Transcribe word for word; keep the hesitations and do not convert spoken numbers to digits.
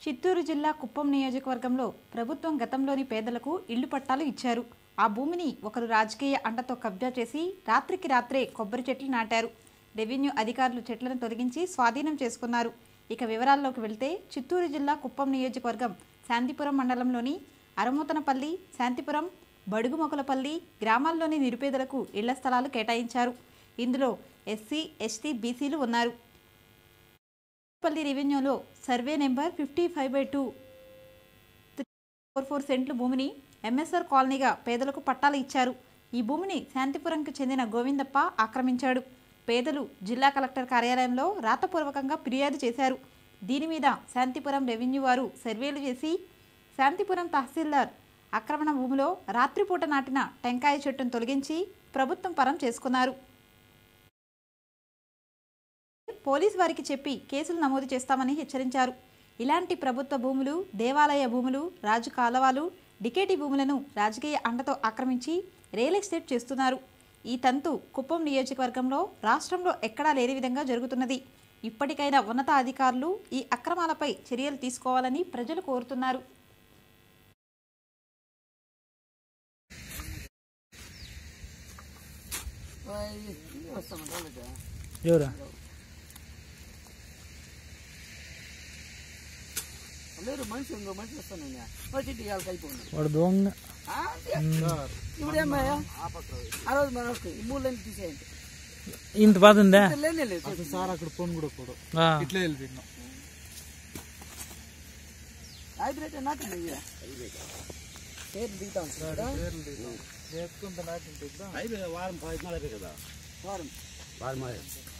చిత్తూరు జిల్లా కుప్పం నియోజకవర్గంలో ప్రభుత్వం గతంలోని పేదలకు ఇళ్లు పట్టాలు ఇచ్చారు. ఆ భూమిని ఒకరు రాజకీయ అండతో కబ్జా చేసి రాత్రికి రాత్రే కొబ్బరి చెట్లు నాటారు. రెవెన్యూ అధికారులు చెట్లను తొలగించి స్వాధీనం చేసుకున్నారు. ఇక వివరాల్లోకి వెళ్తే చిత్తూరు జిల్లా కుప్పం నియోజకవర్గం శాంతిపురం మండలంలోని అరమూతనపల్లి, శాంతిపురం, బడుగుమొకలపల్లి గ్రామాల్లోని నిరుపేదలకు ఇళ్ల స్థలాలు కేటాయించారు. ఇందులో ఎస్సీ, ఎస్టీ, బీసీలు ఉన్నారు. పల్లి రెవెన్యూలో survey number fifty five by two three four four సెంట్లు భూమిని ఎంఎస్ఆర్ కాలనీగా పేదలకు పట్టాలు ఇచ్చారు. ఈ భూమిని శాంతిపురంకు చెందిన గోవిందప్ప ఆక్రమించాడు. పేదలు జిల్లా కలెక్టర్ కార్యాలయంలో రాతపూర్వకంగా ఫిర్యాదు చేశారు. దీని మీద శాంతిపురం రెవెన్యూ వారు సర్వేలు చేసి శాంతిపురం తహసీల్దార్ ఆక్రమణ భూమిలో రాత్రిపూట నాటిన టెంకాయ చెట్టును తొలగించి ప్రభుత్వం పరం చేసుకున్నారు. పోలీసు వారికి చెప్పి కేసులు నమోదు చేస్తామని హెచ్చరించారు. ఇలాంటి ప్రభుత్వ భూములు, దేవాలయ భూములు, రాజు కాలవాలు, డికేటీ భూములను రాజకీయ అండతో ఆక్రమించి రియల్ ఎస్టేట్ చేస్తున్నారు. ఈ తంతు కుప్పం నియోజకవర్గంలో రాష్ట్రంలో ఎక్కడా లేని విధంగా జరుగుతున్నది. ఇప్పటికైనా ఉన్నత అధికారులు ఈ అక్రమాలపై చర్యలు తీసుకోవాలని ప్రజలు కోరుతున్నారు. లేరు మనిషి ఇంకో మనిషి వస్తానయ్యా వచ్చి ఇవాళ అయిపోయింది వాడు దొంగ ఇప్పుడేమయ్యా ఆ రోజు మన వస్తాయి ఈ మూడు లైన్లు తీసేయండి. ఇంత బాధ ఉందా లేనే లేదు సార్ అక్కడ ఫోన్ కూడా కూడా ఇట్లా వెళ్ళిపోయినా హైబ్రిడ్ నాటండి పేర్లు దిగుతాం సార్ నేర్చుకుంటే నాటింటుందా వారం పది కదా వారం వారం